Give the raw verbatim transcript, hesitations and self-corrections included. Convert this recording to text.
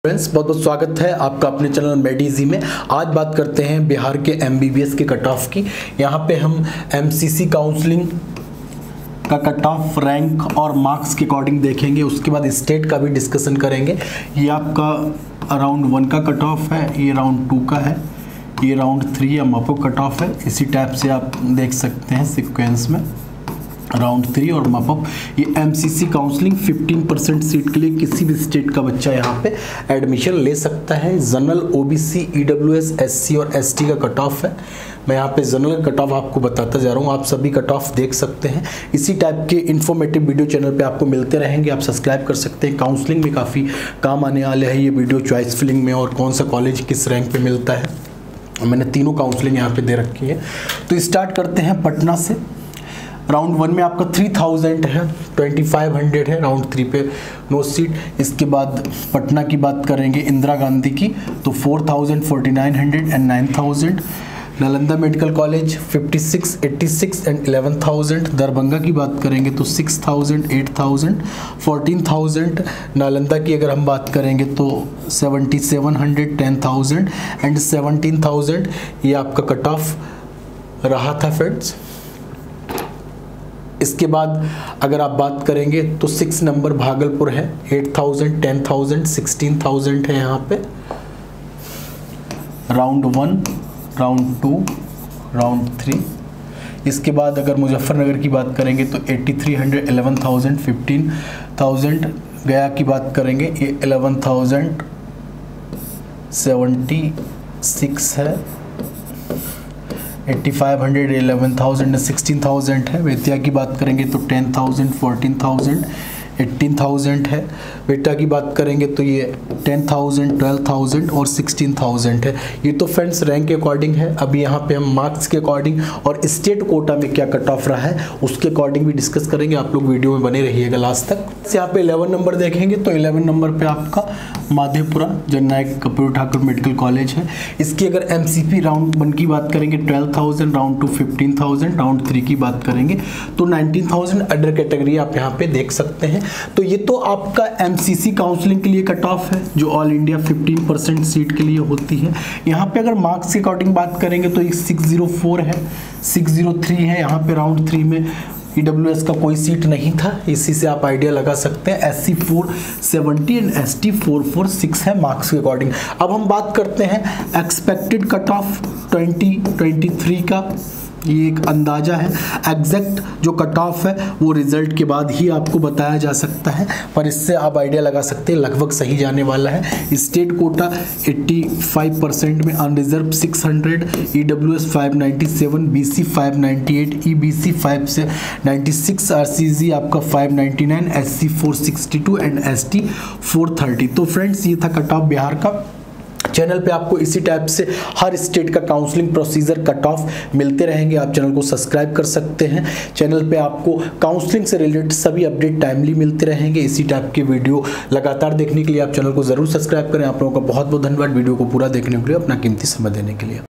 Friends, बहुत बहुत स्वागत है आपका अपने चैनल मेडिजी में। आज बात करते हैं बिहार के एमबीबीएस के कट ऑफ की। यहाँ पे हम एमसीसी काउंसलिंग का कट ऑफ रैंक और मार्क्स के अकॉर्डिंग देखेंगे। उसके बाद स्टेट का भी डिस्कशन करेंगे। ये आपका राउंड वन का कट ऑफ है, ये राउंड टू का है, ये राउंड थ्री या मापो कट ऑफ है। इसी टाइप से आप देख सकते हैं सिक्वेंस में राउंड थ्री और मापअप। ये एमसीसी काउंसलिंग पंद्रह परसेंट सीट के लिए किसी भी स्टेट का बच्चा यहाँ पे एडमिशन ले सकता है। जनरल, ओबीसी, ईडब्ल्यूएस, एससी और एसटी का कट ऑफ है। मैं यहाँ पे जनरल कट ऑफ आपको बताता जा रहा हूँ, आप सभी कट ऑफ देख सकते हैं। इसी टाइप के इन्फॉर्मेटिव वीडियो चैनल पे आपको मिलते रहेंगे, आप सब्सक्राइब कर सकते हैं। काउंसलिंग में काफ़ी काम आने वाले हैं ये वीडियो, चॉइस फिलिंग में और कौन सा कॉलेज किस रैंक पे मिलता है। मैंने तीनों काउंसलिंग यहाँ पे दे रखी है। तो स्टार्ट करते हैं पटना से। राउंड वन में आपका तीन हज़ार है, पच्चीस सौ है। राउंड थ्री पे नो सीट। इसके बाद पटना की बात करेंगे, इंदिरा गांधी की, तो चार हज़ार, उनचास सौ एंड नौ हज़ार। नालंदा मेडिकल कॉलेज छप्पन, छियासी एंड ग्यारह हज़ार। दरभंगा की बात करेंगे तो छह हज़ार, आठ हज़ार, चौदह हज़ार। नालंदा की अगर हम बात करेंगे तो सतहत्तर सौ, दस हज़ार एंड सत्रह हज़ार। ये आपका कट ऑफ रहा था फ्रेंड्स। इसके बाद अगर आप बात करेंगे तो सिक्स नंबर भागलपुर है, आठ हज़ार, दस हज़ार, सोलह हज़ार है यहाँ पे। Round one, round two, round three. इसके बाद अगर मुजफ्फरनगर की बात करेंगे तो तिरासी सौ, ग्यारह हज़ार, पंद्रह हज़ार। गया की बात करेंगे ये ग्यारह हज़ार, छिहत्तर है, पचासी सौ, ग्यारह हज़ार, सोलह हज़ार है। बेतिया की बात करेंगे तो दस हज़ार, चौदह हज़ार, अठारह हज़ार है। बेटा की बात करेंगे तो ये दस हज़ार, बारह हज़ार और सोलह हज़ार है। ये तो फ्रेंड्स रैंक के अकॉर्डिंग है। अभी यहाँ पे हम मार्क्स के अकॉर्डिंग और स्टेट कोटा में क्या कट ऑफ रहा है उसके अकॉर्डिंग भी डिस्कस करेंगे। आप लोग वीडियो में बने रहिएगा लास्ट तक। यहाँ पे ग्यारह नंबर देखेंगे तो ग्यारह नंबर पे आपका माधेपुरा जननायक कपूर ठाकुर मेडिकल कॉलेज है। इसकी अगर एमसीपी राउंड वन की बात करेंगे बारह हज़ार, राउंड टू पंद्रह हज़ार, राउंड थ्री की बात करेंगे तो उन्नीस हज़ार अंडर कैटेगरी आप यहाँ पे देख सकते हैं। तो ये तो आपका एमसीसी काउंसलिंग के लिए कट ऑफ है जो ऑल इंडिया पंद्रह परसेंट सीट के लिए होती है। यहाँ पे अगर मार्क्स के अकॉर्डिंग बात करेंगे तो एक छह सौ चार है, छह सौ तीन है। यहाँ पे राउंड थ्री में ईडब्ल्यूएस का कोई सीट नहीं था, इसी से आप आइडिया लगा सकते हैं। एससी चार सौ सत्तर एंड एसटी चार सौ छियालीस है मार्क्स के अकॉर्डिंग। अब हम बात करते हैं expected cut off twenty twenty three का। ये एक अंदाजा है, एग्जैक्ट जो कट ऑफ है वो रिजल्ट के बाद ही आपको बताया जा सकता है, पर इससे आप आइडिया लगा सकते हैं लगभग सही जाने वाला है। स्टेट कोटा पचासी परसेंट में, अनरिजर्व छह सौ, ईडब्ल्यूएस पाँच सौ सत्तानवे, बीसी पाँच सौ अट्ठानवे, ईबीसी पाँच सौ छियानवे, आरसीजी आपका पाँच सौ निन्यानवे, एससी चार सौ बासठ एंड एसटी चार सौ तीस। तो फ्रेंड्स ये था कट ऑफ बिहार का। चैनल पे आपको इसी टाइप से हर स्टेट का काउंसलिंग प्रोसीजर कट ऑफ मिलते रहेंगे। आप चैनल को सब्सक्राइब कर सकते हैं। चैनल पे आपको काउंसलिंग से रिलेटेड सभी अपडेट टाइमली मिलते रहेंगे। इसी टाइप के वीडियो लगातार देखने के लिए आप चैनल को जरूर सब्सक्राइब करें। आप लोगों का बहुत बहुत धन्यवाद वीडियो को पूरा देखने के लिए, अपना कीमती समय देने के लिए।